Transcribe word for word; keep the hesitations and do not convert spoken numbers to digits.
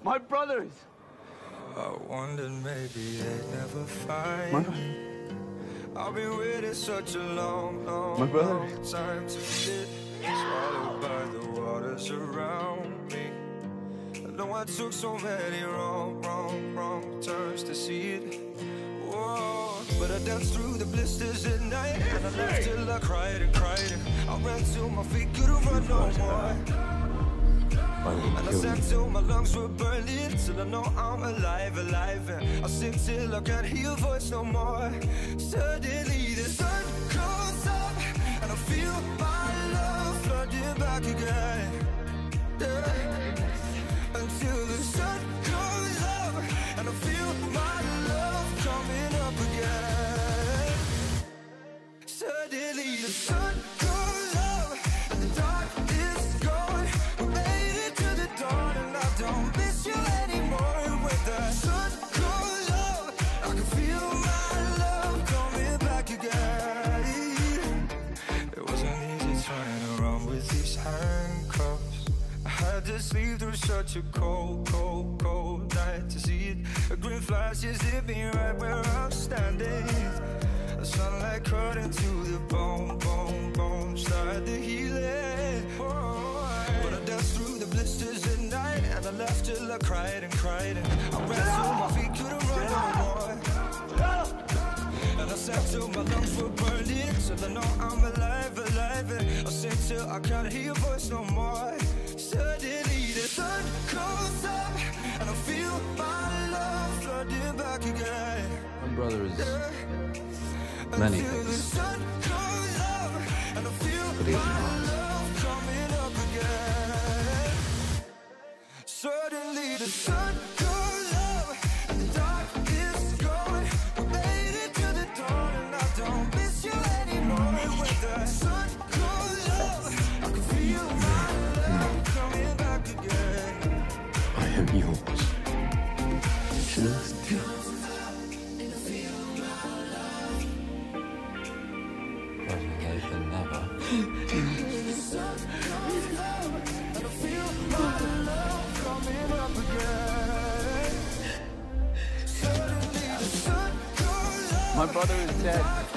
My brothers! I wondered maybe they'd never find My, me. I've been waiting such a long, long, My brother. long time to get swallowed by the waters around me. I know I took so many wrong, wrong, wrong turns to see it. Whoa, but I danced through the blisters at night, and I left till I cried and cried. And I ran till my feet couldn't run no more. And I sang till my lungs were burning, till I know I'm alive, alive. And I sing till I can't hear your voice no more. Suddenly the sun comes up, and I feel my love flooding back again. Yeah. Until the sun comes up, and I feel my love coming up again. Suddenly the sun comes up, and the dark is gone. We made it to the dawn, and I don't miss you anymore. When the sun goes up, I can feel my love coming back again. It wasn't easy turning around with these handcuffs. I had to sleep through such a cold, cold, cold night to see it. A green flash just hit me right where I'm standing. The sunlight cut into the bone, bone, bone, started to heal it. Oh, but I danced through the blisters at night, and I laughed till I cried and cried. And I ran till my feet couldn't run no more. And I sang till my lungs were burning, till I know I'm alive, alive. And I sing till I can't hear your voice no more. Suddenly the sun comes up, and I feel my love flooding back again. my brother is Yeah. many Until the things, sun goes up, and I feel but he my isn't one. love coming up again. Suddenly the sun goes up, and the dark is gone. We made it to the dawn, and I don't miss you anymore. When the sun goes up, I can feel my love coming back again. I am yours. Just never. The sun goes up, and I feel my love coming up again. Suddenly the sun goes up. My brother is dead.